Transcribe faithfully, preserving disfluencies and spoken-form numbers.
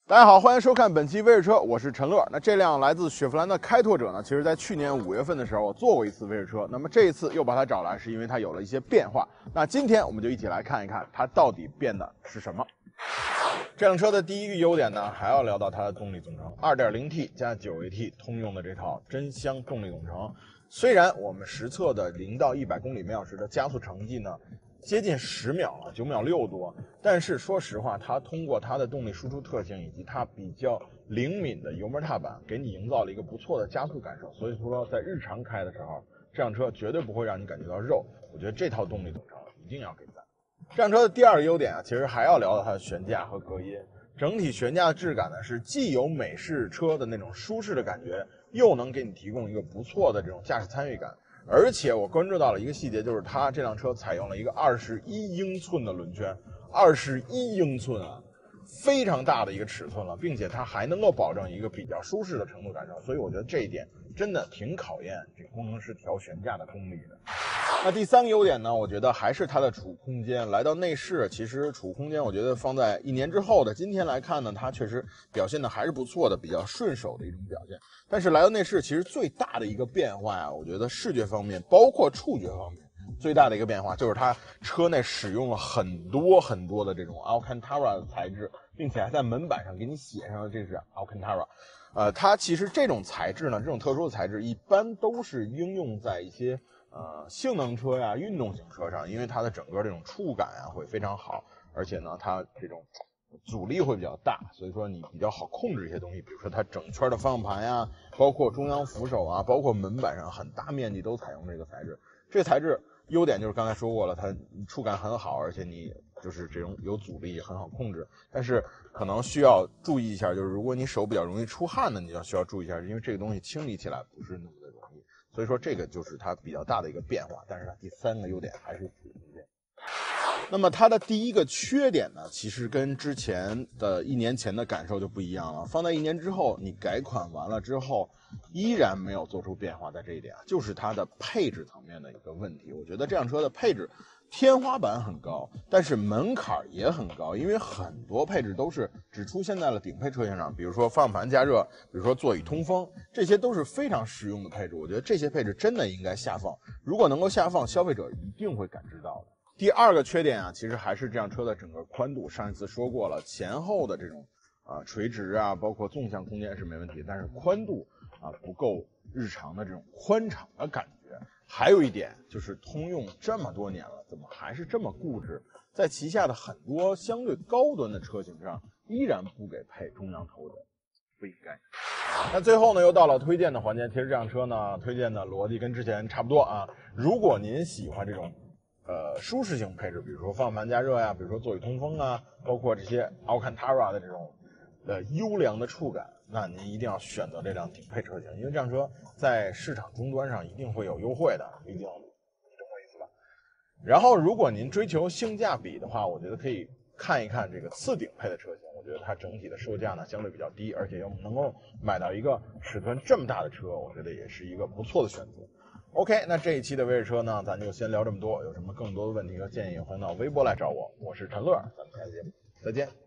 大家好，欢迎收看本期微视车，我是陈乐。那这辆来自雪佛兰的开拓者呢，其实在去年五月份的时候我做过一次微视车，那么这一次又把它找来，是因为它有了一些变化。那今天我们就一起来看一看它到底变的是什么。这辆车的第一个优点呢，还要聊到它的动力总成 ，二点零 T 加 九 A T 通用的这套真香动力总成。虽然我们实测的零到一百公里每小时的加速成绩呢，接近十秒了，九秒六多。但是说实话，它通过它的动力输出特性以及它比较灵敏的油门踏板，给你营造了一个不错的加速感受。所以说，在日常开的时候，这辆车绝对不会让你感觉到肉。我觉得这套动力总成一定要给赞。这辆车的第二个优点啊，其实还要聊到它的悬架和隔音。整体悬架的质感呢，是既有美式车的那种舒适的感觉，又能给你提供一个不错的这种驾驶参与感。而且我关注到了一个细节，就是它这辆车采用了一个二十一英寸的轮圈，二十一英寸啊，非常大的一个尺寸了，并且它还能够保证一个比较舒适的乘坐感受，所以我觉得这一点真的挺考验这个工程师调悬架的功力的。那第三个优点呢，我觉得还是它的储物空间。来到内饰，其实储物空间我觉得放在一年之后的今天来看呢，它确实表现的还是不错的，比较顺手的一种表现。但是来到内饰，其实最大的一个变化啊，我觉得视觉方面，包括触觉方面，最大的一个变化就是它车内使用了很多很多的这种 Alcantara 的材质，并且还在门板上给你写上了这是 Alcantara。呃，它其实这种材质呢，这种特殊的材质一般都是应用在一些呃性能车呀、运动型车上，因为它的整个这种触感啊会非常好，而且呢，它这种阻力会比较大，所以说你比较好控制一些东西，比如说它整圈的方向盘呀，包括中央扶手啊，包括门板上很大面积都采用这个材质。这个材质优点就是刚才说过了，它触感很好，而且你就是这种有阻力很好控制。但是可能需要注意一下，就是如果你手比较容易出汗的，你就需要注意一下，因为这个东西清理起来不是那么的容易。所以说这个就是它比较大的一个变化。但是它第三个优点还是储物空间。那么它的第一个缺点呢，其实跟之前的一年前的感受就不一样了。放在一年之后，你改款完了之后，依然没有做出变化，在这一点就是它的配置层面的一个问题。我觉得这辆车的配置天花板很高，但是门槛也很高，因为很多配置都是只出现在了顶配车型上，比如说方向盘加热，比如说座椅通风，这些都是非常实用的配置。我觉得这些配置真的应该下放，如果能够下放，消费者一定会感知到的。第二个缺点啊，其实还是这辆车的整个宽度。上一次说过了，前后的这种啊垂直啊，包括纵向空间是没问题，但是宽度啊不够日常的这种宽敞的感觉。还有一点就是通用这么多年了，怎么还是这么固执，在旗下的很多相对高端的车型上依然不给配中央头枕，不应该。那最后呢，又到了推荐的环节。其实这辆车呢，推荐的逻辑跟之前差不多啊。如果您喜欢这种呃，舒适性配置，比如说方向盘加热呀，比如说座椅通风啊，包括这些 Alcantara 的这种呃优良的触感，那您一定要选择这辆顶配车型，因为这辆车在市场终端上一定会有优惠的，一定，你懂我意思吧？然后，如果您追求性价比的话，我觉得可以看一看这个次顶配的车型，我觉得它整体的售价呢相对比较低，而且又能够买到一个尺寸这么大的车，我觉得也是一个不错的选择。OK， 那这一期的微视车呢，咱就先聊这么多。有什么更多的问题和建议，欢迎到微博来找我。我是陈乐，咱们下期节目再见。